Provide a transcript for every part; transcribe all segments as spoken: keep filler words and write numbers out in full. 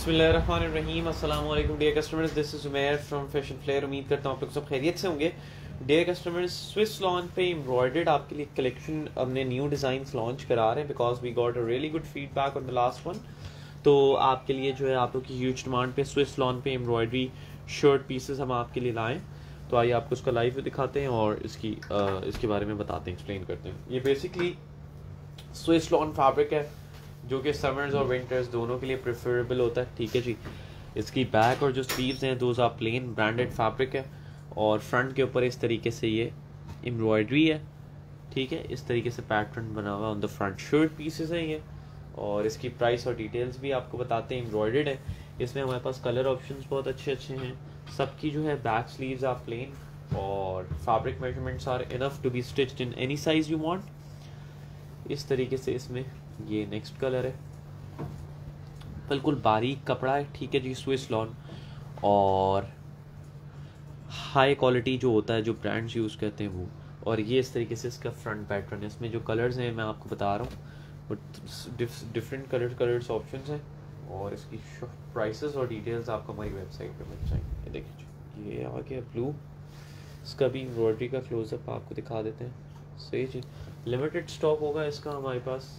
बिस्मिल्लाहिर्रहमानिर्रहीम अस्सलाम वालेकुम dear customers, this is Umair from Fashion Flair. उम्मीद करता हूँ आप लोग सब खैरियत से होंगे। डियर कस्टमर्स, स्विस लॉन पे एम्ब्रॉयडर्ड आपके लिए कलेक्शन हमने न्यू डिज़ाइंस लॉन्च करा रहे हैं because we got a really good feedback on the last one. तो आपके लिए जो है आप लोग की ह्यूज डिमांड पे स्विस लॉन पे एम्ब्रॉयडरी शर्ट पीसेस हम आपके लिए लाएँ। तो आइए आपको उसका लाइव दिखाते हैं और इसकी आ, इसके बारे में बताते हैं, एक्सप्लेन करते हैं। ये बेसिकली स्विस लॉन फैब्रिक है जो कि समर्स और विंटर्स दोनों के लिए प्रेफरेबल होता है। ठीक है जी। इसकी बैक और जो स्लीव्स हैं those are plain branded fabric है और फ्रंट के ऊपर इस तरीके से ये एम्ब्रॉयडरी है। ठीक है, इस तरीके से पैटर्न बना हुआ on the front. Shirt pieces हैं ये और इसकी प्राइस और डिटेल्स भी आपको बताते हैं। एम्ब्रॉयडर्ड है, इसमें हमारे पास कलर ऑप्शंस बहुत अच्छे अच्छे हैं। सबकी जो है बैक स्लीव्स आर प्लेन और fabric measurements are enough to be stitched in any size you want. इस तरीके से इसमें ये नेक्स्ट कलर है, बिल्कुल बारीक कपड़ा है। ठीक है जी, स्विस लॉन और हाई क्वालिटी जो होता है, जो ब्रांड्स यूज़ करते हैं वो। और ये इस तरीके से इसका फ्रंट पैटर्न है। इसमें जो कलर्स हैं मैं आपको बता रहा हूँ, डिफरेंट कलर कलर्स ऑप्शंस हैं और इसकी प्राइसेस और डिटेल्स आपको हमारी वेबसाइट पे मिल जाएंगे। ये देखिए, ये आ गया ब्लू। इसका भी एम्ब्रॉयडरी का क्लोजअप आपको दिखा देते हैं। सही जी, लिमिटेड स्टॉक होगा इसका हमारे पास।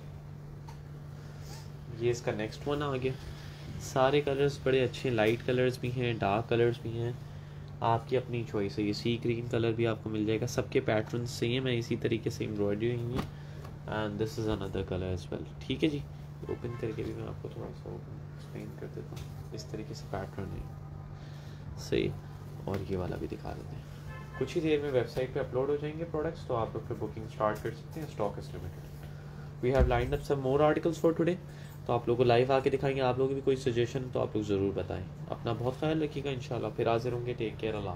ये इसका नेक्स्ट वन आ गया। सारे कलर्स बड़े अच्छे, लाइट कलर्स भी हैं, डार्क कलर्स भी हैं, आपकी अपनी चॉइस है। ये सी ग्रीन कलर भी आपको मिल जाएगा। सबके पैटर्न सेम है, इसी तरीके से एम्ब्रॉयडरी हुई है। And this is another colour as well. ठीक है जी, ओपन करके भी मैं आपको थोड़ा सा एक्सप्लेन कर देता हूँ। इस तरीके से पैटर्न है सही। और ये वाला भी दिखा देते हैं। कुछ ही देर में वेबसाइट पे अपलोड हो जाएंगे प्रोडक्ट्स, तो आप लोग फिर बुकिंग स्टार्ट कर सकते हैं। Stock is limited. We have lined up some more articles for today. तो आप लोगों को लाइव आके दिखाएंगे। आप लोगों की भी कोई सजेशन तो आप लोग ज़रूर बताएं। अपना बहुत ख्याल रखिएगा। इंशाल्लाह फिर हाजिर होंगे। Take care. अल्लाह।